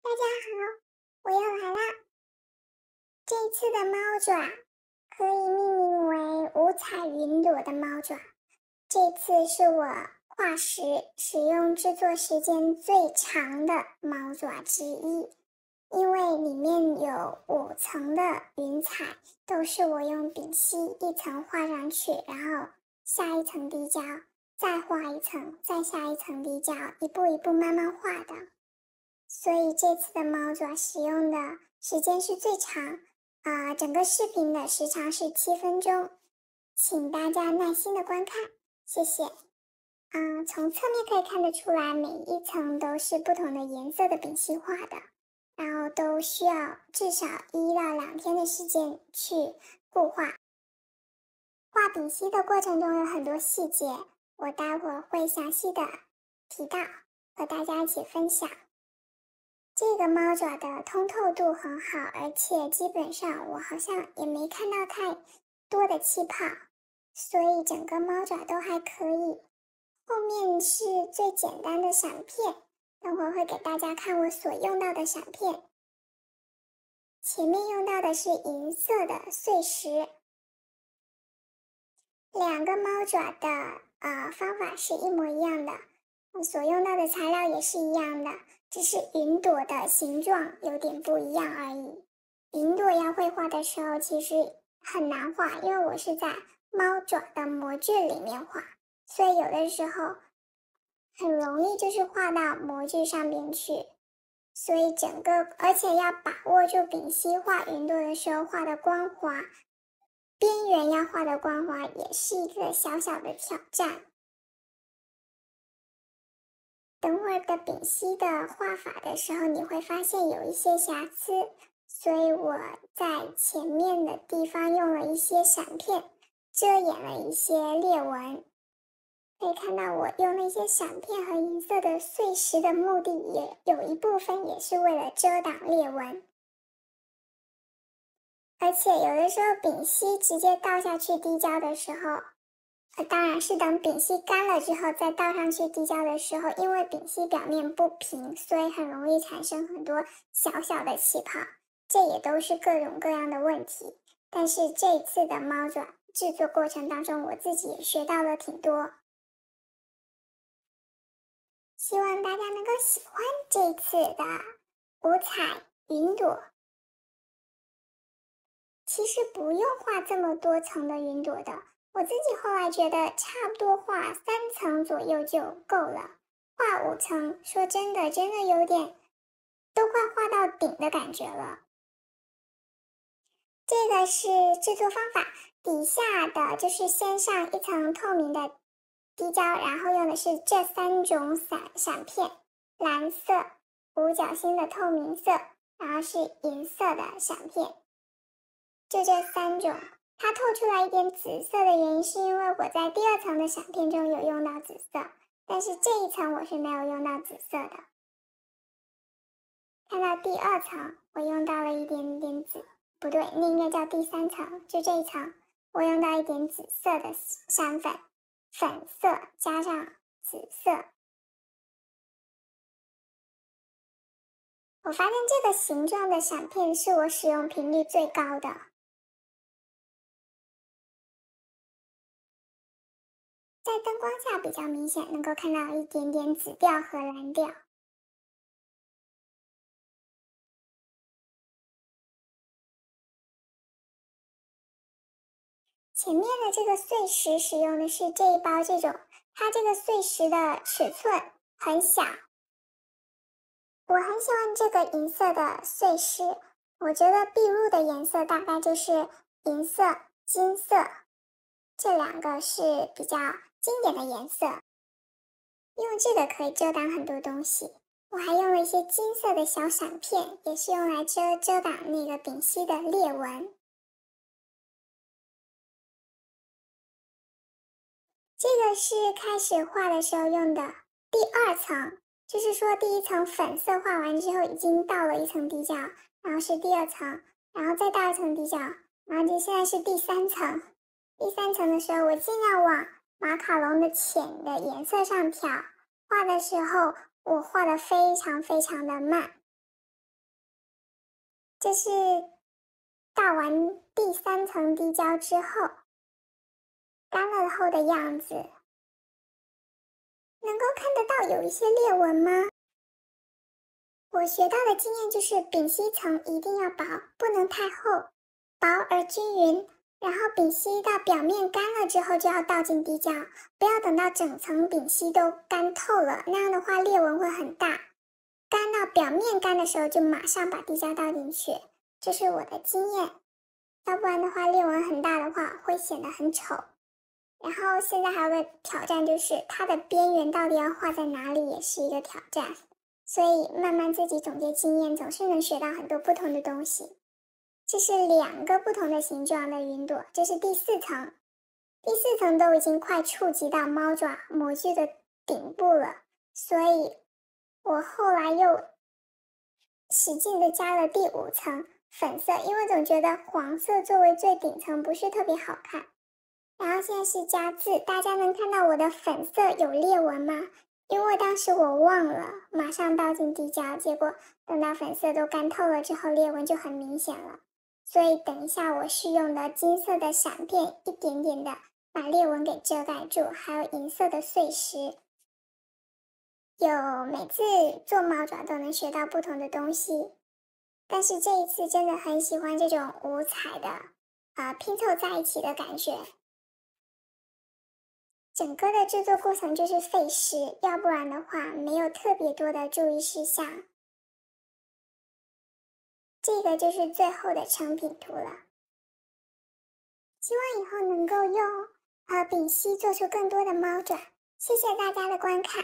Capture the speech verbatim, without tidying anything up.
大家好，我又来啦！这次的猫爪可以命名为五彩云朵的猫爪。这次是我化石使用制作时间最长的猫爪之一，因为里面有五层的云彩，都是我用丙烯一层画上去，然后下一层滴胶，再画一层，再下一层滴胶，一步一步慢慢画的。所以这次的猫爪使用的时间是最长，啊、呃，整个视频的时长是七分钟，请大家耐心的观看，谢谢。嗯、呃，从侧面可以看得出来，每一层都是不同的颜色的丙烯画的，然后都需要至少一到两天的时间去固化。画丙烯的过程中有很多细节，我待会儿会详细的提到，和大家一起分享。这个猫爪的通透度很好，而且基本上我好像也没看到太多的气泡，所以整个猫爪都还可以。后面是最简单的闪片，等会儿会给大家看我所用到的闪片。前面用到的是银色的碎石，两个猫爪的呃方法是一模一样的，我所用到的材料也是一样的。只是云朵的形状有点不一样而已。云朵要绘画的时候其实很难画，因为我是在猫爪的模具里面画，所以有的时候很容易就是画到模具上边去。所以整个，而且要把握住丙烯画云朵的时候画的光滑，边缘要画的光滑也是一个小小的挑战。等会儿的丙烯的画法的时候，你会发现有一些瑕疵，所以我在前面的地方用了一些闪片，遮掩了一些裂纹。可以看到我用那些闪片和银色的碎石的目的也有一部分也是为了遮挡裂纹。而且有的时候丙烯直接倒下去滴胶的时候，当然是等丙烯干了之后再倒上去滴胶的时候，因为丙烯表面不平，所以很容易产生很多小小的气泡，这也都是各种各样的问题。但是这一次的猫爪制作过程当中，我自己也学到了挺多，希望大家能够喜欢这次的五彩云朵。其实不用画这么多层的云朵的，我自己后来觉得差不多画三层左右就够了，画五层，说真的，真的有点都快画到顶的感觉了。这个是制作方法，底下的就是先上一层透明的滴胶，然后用的是这三种闪闪片，蓝色、五角星的透明色，然后是银色的闪片。就这三种，它透出来一点紫色的原因是因为我在第二层的闪片中有用到紫色，但是这一层我是没有用到紫色的。看到第二层我用到了一点点紫，不对，那应该叫第三层，就这一层我用到一点紫色的闪粉，粉色加上紫色。我发现这个形状的闪片是我使用频率最高的。在灯光下比较明显，能够看到一点点紫调和蓝调。前面的这个碎石使用的是这一包这种，它这个碎石的尺寸很小。我很喜欢这个银色的碎石，我觉得碧入的颜色大概就是银色、金色，这两个是比较经典的颜色。用这个可以遮挡很多东西。我还用了一些金色的小闪片，也是用来遮遮挡那个丙烯的裂纹。这个是开始画的时候用的第二层，就是说第一层粉色画完之后已经倒了一层滴胶，然后是第二层，然后再倒一层滴胶，然后就现在是第三层。第三层的时候，我尽量往马卡龙的浅的颜色上调，画的时候我画的非常非常的慢， 这是倒完第三层滴胶之后干了后的样子。能够看得到有一些裂纹吗？我学到的经验就是丙烯层一定要薄，不能太厚，薄而均匀。然后丙烯到表面干了之后就要倒进滴胶，不要等到整层丙烯都干透了，那样的话裂纹会很大。干到表面干的时候就马上把滴胶倒进去，这是我的经验。要不然的话裂纹很大的话会显得很丑。然后现在还有个挑战，就是它的边缘到底要画在哪里也是一个挑战，所以慢慢自己总结经验，总是能学到很多不同的东西。这是两个不同的形状的云朵，这是第四层。第四层都已经快触及到猫爪模具的顶部了，所以我后来又使劲的加了第五层粉色，因为总觉得黄色作为最顶层不是特别好看。然后现在是加字，大家能看到我的粉色有裂纹吗？因为当时我忘了马上倒进滴胶，结果等到粉色都干透了之后，裂纹就很明显了。所以等一下我是用的金色的闪片，一点点的把裂纹给遮盖住，还有银色的碎石。有每次做猫爪都能学到不同的东西，但是这一次真的很喜欢这种五彩的呃拼凑在一起的感觉。整个的制作过程就是费时，要不然的话没有特别多的注意事项。这个就是最后的成品图了。希望以后能够用呃丙烯做出更多的猫爪。谢谢大家的观看。